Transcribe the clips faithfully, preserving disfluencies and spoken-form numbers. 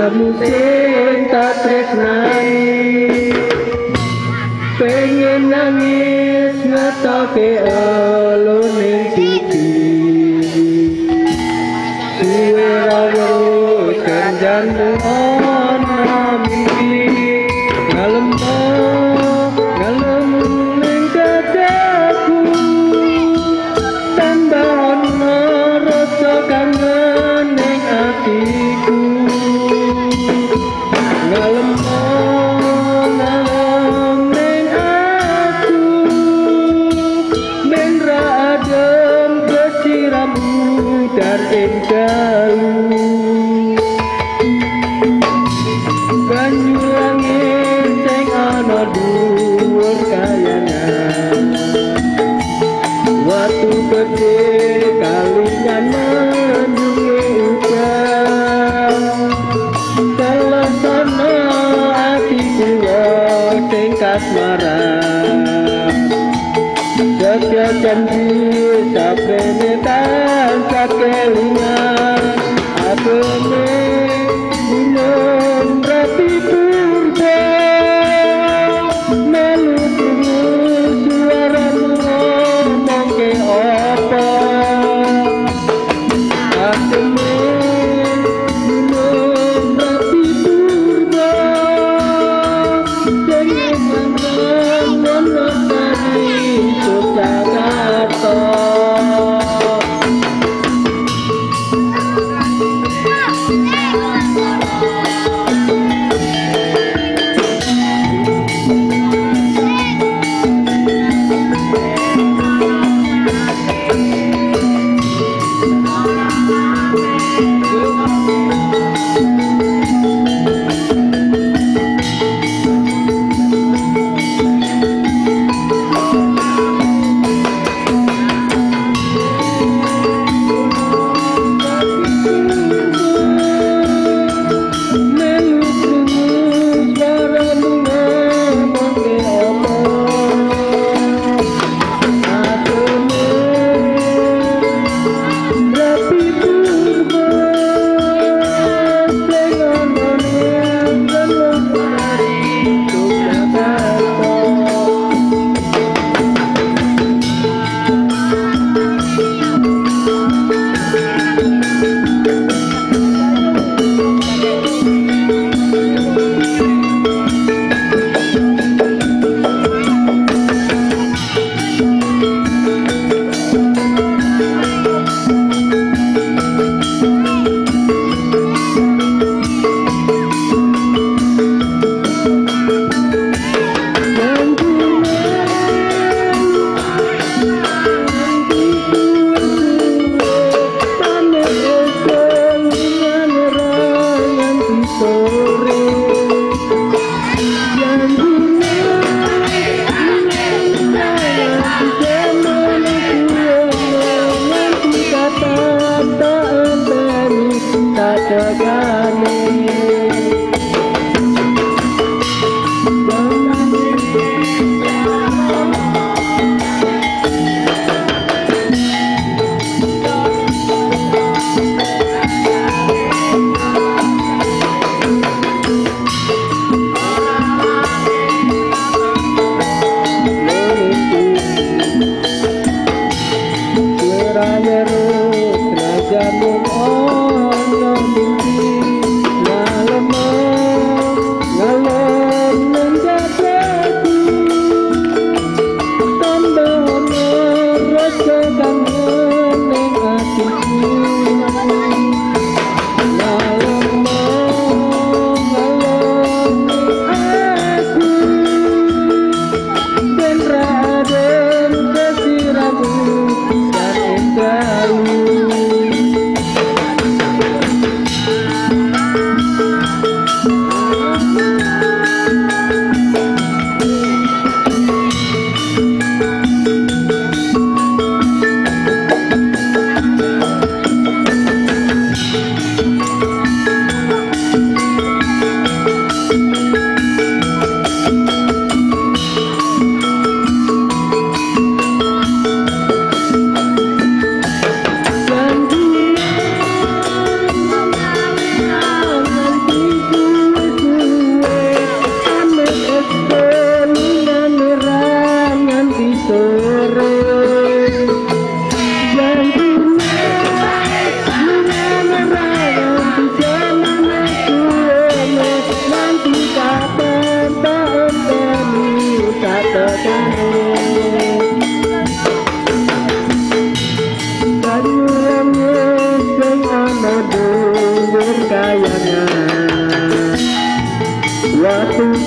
Kamu sing tak tresnani, pengen nangis ngetoke elo ning pipi. Suwe ra wis jangan ana mimpi, ngalem ngalem ning dadaku, tambah ana rasa kangen ning atiku. Ngalem ngalem ning aku, ben ra adem kesiramu dar ing dalu. Banyu langit sing ana dhuwur kayangan, watu gede kalingan menjungi udan. Telasana atiku sing kasmaran, jaga janji sapene tansah kelingan. Apene gunung rapi purba, melu suaramu ngomong ke apa. Apene gunung rapi purba, jangan ngomong dari Yogyakarta.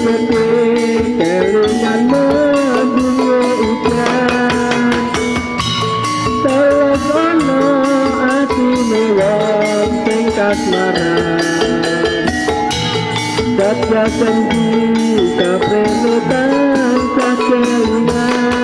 gede kelingan mendungo udan terus ono atine wong sing kasmaran Dapat sendu kaprenutan kekelingan